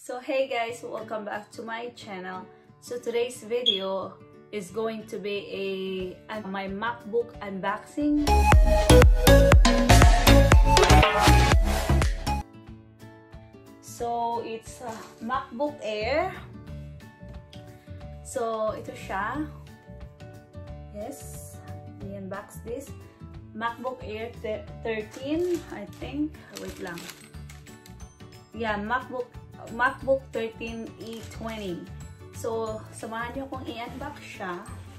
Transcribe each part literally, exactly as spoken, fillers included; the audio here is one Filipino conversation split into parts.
So hey guys, welcome back to my channel. So today's video is going to be a my MacBook unboxing. So it's a MacBook Air. So ito siya. Yes, i-unbox this MacBook Air thirteen, I think. Wait lang. Yeah, MacBook MacBook thirteen E twenty. So, samahan niyo kung i-unbox siya.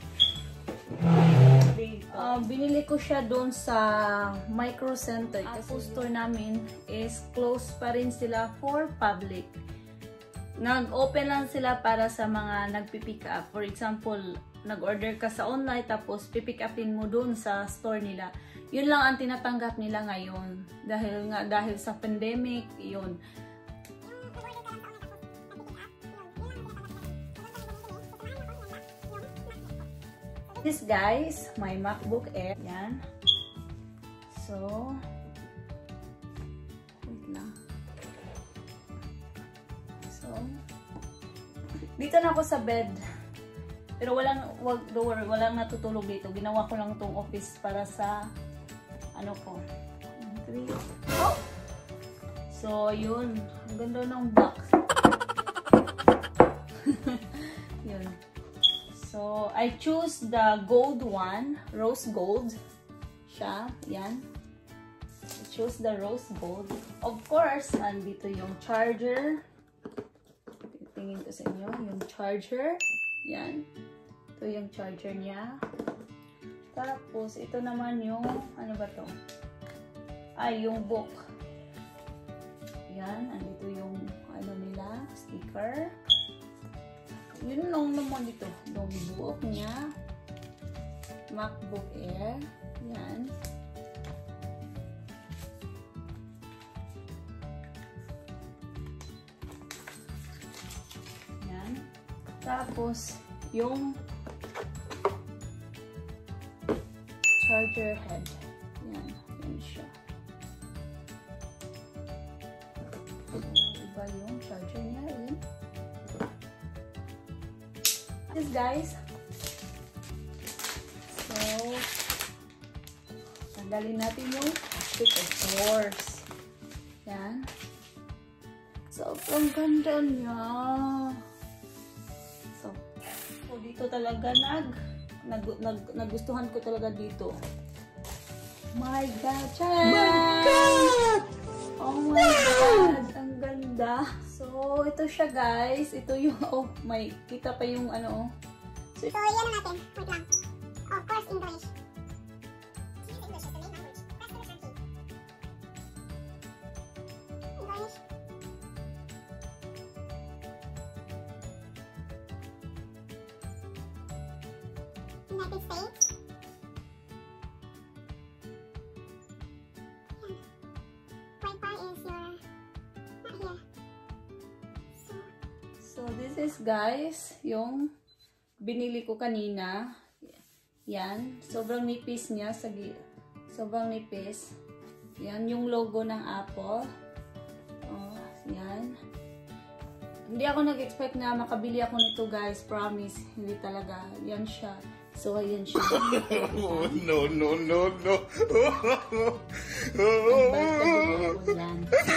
Uh, binili ko siya doon sa Micro Center. Kasi store namin is closed pa rin sila for public. Nag-open lang sila para sa mga nagpipick up. For example, nag-order ka sa online tapos pipick upin mo doon sa store nila. Yun lang ang tinatanggap nila ngayon. Dahil nga, dahil sa pandemic, yun. This guys, my MacBook Air. Yan. So, wait lang. So, dito na ako sa bed. Pero walang, wag, door, walang natutulog dito. Ginawa ko lang tong office para sa, ano ko. Three. Oh! So, yun. Ang ganda ng box. Yun. So, I choose the gold one. Rose gold. Siya. Yan. I choose the rose gold. Of course, nandito yung charger. Tingin ko sa inyo. Yung charger. Yan. Ito yung charger niya. Tapos, ito naman yung, ano ba to? Ay, yung book. Yan. Andito yung, ano nila, sticker. Yun lang naman dito. Yung book niya. MacBook Air. Yan. Yan. Tapos, yung charger head. Yan. Yan siya. Iba yung charger niya. Yan. This guys. So, tanggalin natin yung stick, of course. Yan. So, ang ganda niya. So, so dito talaga nag, nag, nag nagustuhan ko talaga dito. My God! Chan! My God! Oh my God! Ang ganda. So, ito siya guys. Ito yung, oh, may, kita pa yung ano. So, so yan natin. Wait lang. Oh, course English. Choose English as the main language. Press the return key. English. United States. Yeah. Wi-Fi is your, not here. So, So, this is guys, yung binili ko kanina. Yan. Sobrang nipis niya. Sobrang nipis. Yan. Yung logo ng Apple. Oh, yan. Hindi ako nag-expect na makabili ako nito guys. Promise. Hindi talaga. Yan siya. So, ayan siya. Oh, no, no, no, no. Yan.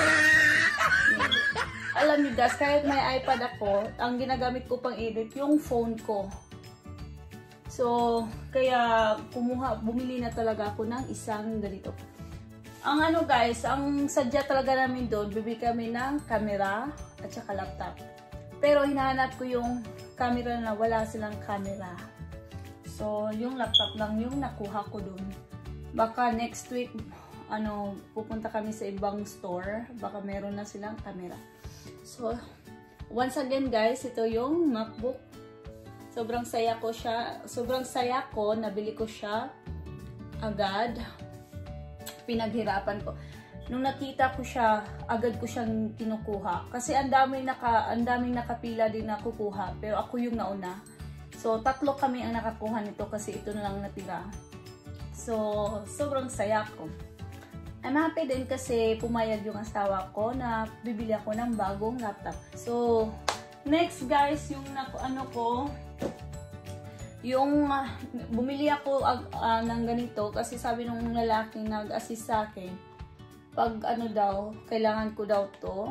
Alam niyo guys, kahit may iPad ako, ang ginagamit ko pang edit yung phone ko. So, kaya kumuha, bumili na talaga ako ng isang ganito. Ang ano guys, ang sadya talaga namin doon, bibili kami ng camera at saka laptop. Pero hinahanap ko yung camera na wala silang camera. So, yung laptop lang yung nakuha ko doon. Baka next week, ano, pupunta kami sa ibang store. Baka meron na silang camera. So, once again guys, ito yung MacBook. Sobrang saya ko siya. Sobrang saya ko, nabili ko siya agad. Pinaghirapan ko. Nung nakita ko siya, agad ko siyang kinukuha. Kasi ang daming naka, ang daming nakapila din na kukuha. Pero ako yung nauna. So, tatlo kami ang nakakuha nito kasi ito na lang natira. So, sobrang saya ko. I'm happy din kasi pumayag yung asawa ko na bibili ako ng bagong laptop. So, next guys, yung ano ko, yung uh, bumili ako uh, uh, ng ganito kasi sabi nung lalaki nag-assist sa akin, pag ano daw, kailangan ko daw to.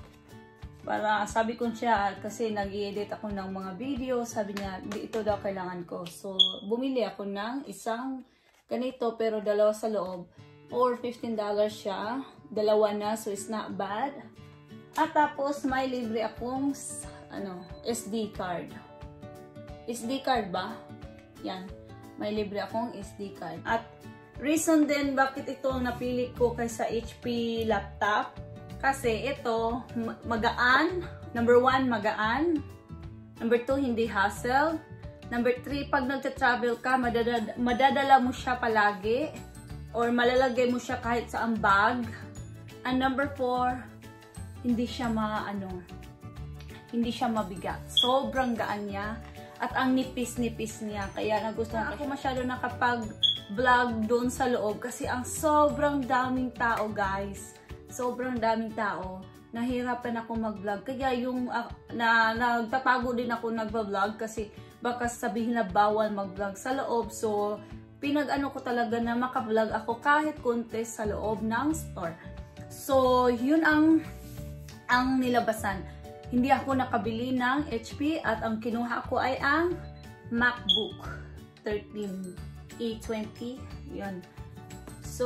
Para sabi ko siya, kasi nag-i-edit ako ng mga video, sabi niya, ito daw kailangan ko. So, bumili ako ng isang ganito pero dalawa sa loob. Or fifteen dollars siya. Dalawa na, so it's not bad. At tapos, may libre akong ano, S D card. S D card ba? Yan. May libre akong S D card. At reason din bakit ito napili ko kaysa H P laptop. Kasi ito, magaan. Number one, magaan. Number two, hindi hassle. Number three, pag nagta-travel ka, madadala, madadala mo siya palagi. Or malalagay mo siya kahit sa ang bag. And number four, hindi siya ma, ano, hindi siya mabigat. Sobrang gaan niya. At ang nipis-nipis niya. Kaya nagustuhan ako masyado nakapag-vlog doon sa loob. Kasi ang sobrang daming tao, guys. Sobrang daming tao. Nahirapan ako mag-vlog. Kaya yung, uh, na, nagtatago din ako nag-vlog. Kasi baka sabihin na bawal mag-vlog sa loob. So, pinag-ano ko talaga na maka-vlog ako kahit konti sa loob ng store. So, yun ang ang nilabasan. Hindi ako nakabili ng H P at ang kinuha ko ay ang MacBook thirteen A twenty. Yun. So,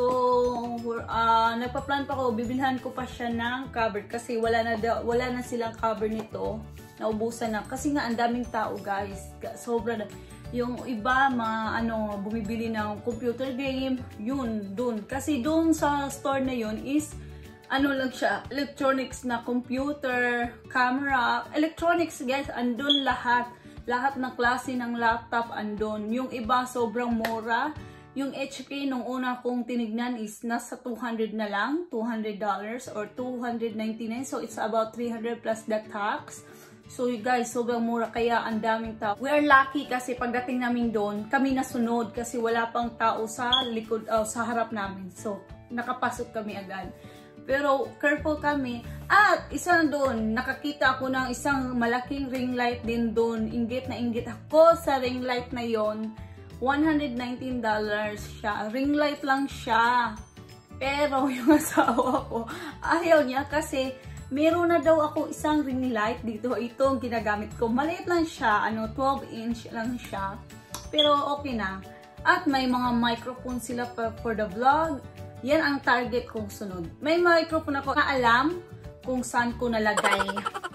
uh, nagpa-plan pa ko, bibilhan ko pa siya ng cover kasi wala na, wala na silang cover nito. Naubusan na. Kasi nga, ang daming tao, guys. Sobra na. Yung iba, mga ano, bumibili ng computer game, yun, dun. Kasi dun sa store na yun is, ano lang siya, electronics na computer, camera, electronics guys, andun lahat. Lahat ng klase ng laptop andun. Yung iba, sobrang mura. Yung H P, nung una kong tinignan is nasa two hundred na lang, two hundred dollars or two hundred ninety-nine. So, it's about three hundred plus the tax. So you guys, sobrang mura kaya ang daming tao. We are lucky kasi pagdating namin doon, kami nasunod kasi wala pang tao sa likod, uh, sa harap namin. So, nakapasok kami agad. Pero careful kami. At isa doon, nakakita ako ng isang malaking ring light din doon. Inggit na inggit ako sa ring light na yon. one hundred nineteen dollars siya. Ring light lang siya. Pero yung asawa ko, ayaw niya kasi meron na daw ako isang ring light dito. Ito ang ginagamit ko. Maliit lang siya. Ano, twelve inch lang siya. Pero okay na. At may mga microphone sila for the vlog. Yan ang target kong sunod. May microphone ako na alam kung saan ko nalagay.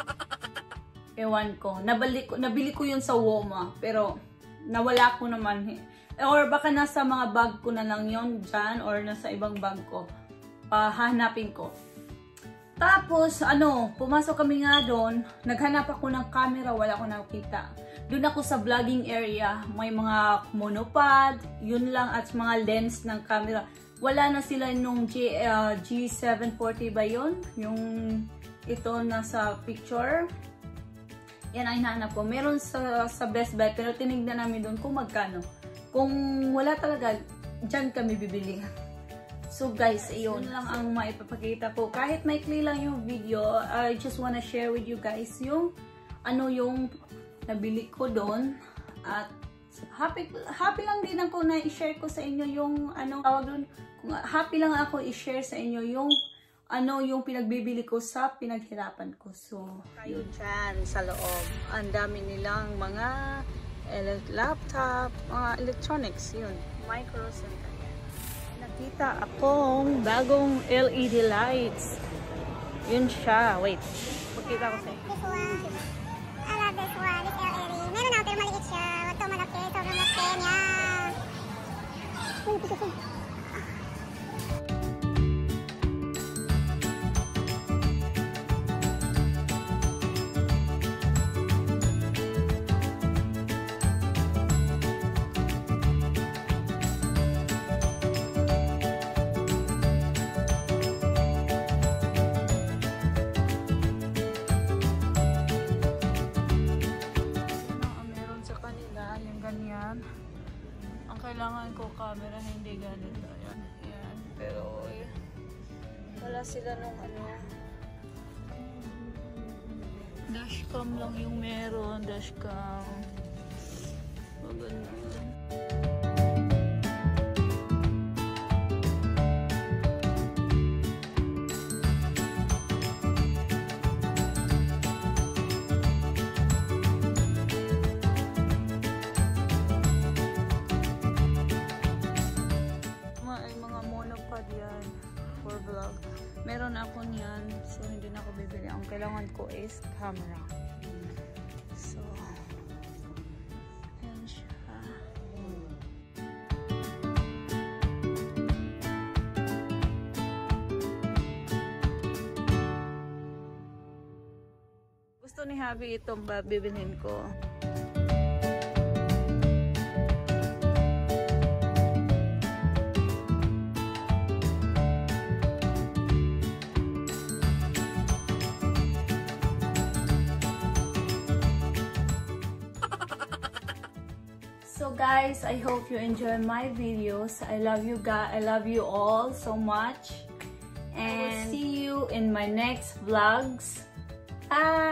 Ewan ko. Nabili ko, nabili ko yun sa Woma. Pero nawala ko naman. Or baka nasa mga bag ko na lang yun dyan. Or nasa ibang bag ko. Pahanapin ko. Tapos, ano, pumasok kami nga doon, naghanap ako ng camera, wala ko nakita. Doon ako sa vlogging area, may mga monopod, yun lang, at mga lens ng camera. Wala na sila nung G, uh, G seven forty ba yun? Yung ito nasa picture. Yan ang hinahanap ko. Meron sa, sa Best Buy, pero tinignan namin doon kung magkano. Kung wala talaga, dyan kami bibili. So guys, ayun lang ang maipapakita ko. Kahit maikli lang yung video, I just wanna share with you guys yung ano yung nabili ko doon. At happy, happy lang din ako na i-share ko sa inyo yung ano, tawag doon. Kung happy lang ako i-share sa inyo yung ano yung pinagbibili ko sa pinaghirapan ko. So, yun dyan sa loob. Ang dami nilang mga laptop, mga electronics, yun. Micros and nakita akong bagong L E D lights. Yun siya. Wait. Pakita ko sa inyo. This one. I love this one. This L E D. Meron na pero maliit siya. Wag to malaki. Sobrang laki niya. Uy, pito ko. Ang kailangan ko camera, hindi ganito. Ayan. Ayan. Pero, Wala sila nung ano. Dashcam lang yung meron. Dashcam. Maganda. Meron ako niyan, so hindi na ako bibili. Ang kailangan ko is camera. So, ayan siya. Gusto ni Habi itong bibilhin ko. So guys, I hope you enjoy my videos. I love you guys. I love you all so much. And I will see you in my next vlogs. Bye!